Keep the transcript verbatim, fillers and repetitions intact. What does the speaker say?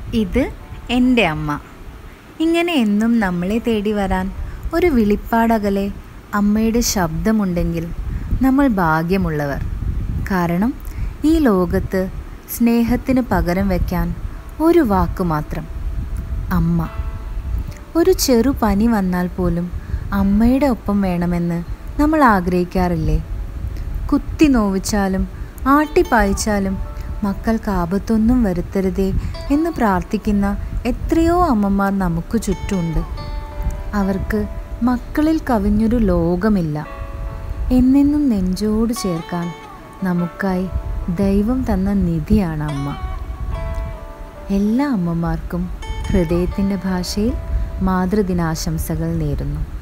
ഇത് എൻ്റെ അമ്മ. ഇങ്ങനെ എന്നും നമ്മളെ തേടി വരാൻ ഒരു വിളിപ്പാടകലെ അമ്മയുടെ ശബ്ദമുണ്ടെങ്കിൽ നമ്മൾ ഭാഗ്യമുള്ളവർ. കാരണം ഈ ലോകത്ത് സ്നേഹത്തിന് പകരം വയ്ക്കാൻ ഒരു വാക്ക് മാത്രം, അമ്മ. ഒരു ചെറു പനി വന്നാൽ പോലും അമ്മയുടെ ഒപ്പം വേണമെന്ന് നമ്മൾ ആഗ്രഹിക്കാറില്ലേ? കുത്തി നോവിച്ചാലും ആട്ടിപ്പായിച്ചാലും മക്കൾക്ക് ആപത്തൊന്നും വരുത്തരുതേ എന്ന് പ്രാർത്ഥിക്കുന്ന എത്രയോ അമ്മമാർ നമുക്ക് ചുറ്റുമുണ്ട്. അവർക്ക് മക്കളിൽ കവിഞ്ഞൊരു ലോകമില്ല. എന്നെന്നും നെഞ്ചോട് ചേർക്കാൻ നമുക്കായി ദൈവം തന്ന നിധിയാണ് അമ്മ. എല്ലാ അമ്മമാർക്കും ഹൃദയത്തിൻ്റെ ഭാഷയിൽ മാതൃദിനാശംസകൾ നേരുന്നു.